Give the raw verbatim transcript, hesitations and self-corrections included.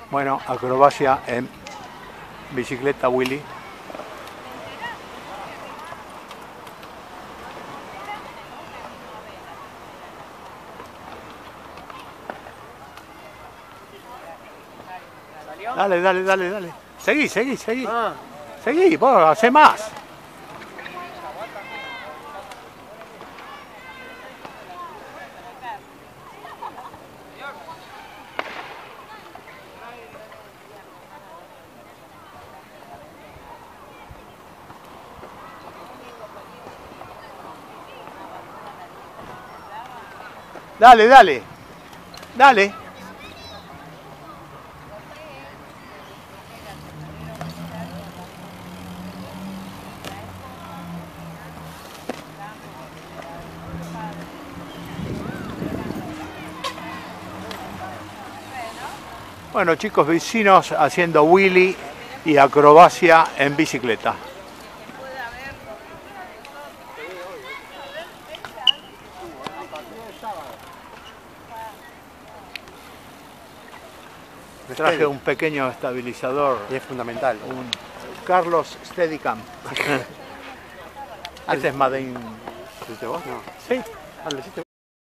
Bueno, acrobacia en bicicleta, Willy. Dale, dale, dale, dale. Seguí, seguí, seguí. Ah. Seguí, vos, hacé más. Dale, dale. Dale. Bueno, chicos, vecinos haciendo Willy y acrobacia en bicicleta. Traje un pequeño estabilizador. Y es fundamental. Un Carlos Steadicam. Este es Made in... ¿Hiciste vos? No. Sí. Ah, ¿lo hiciste?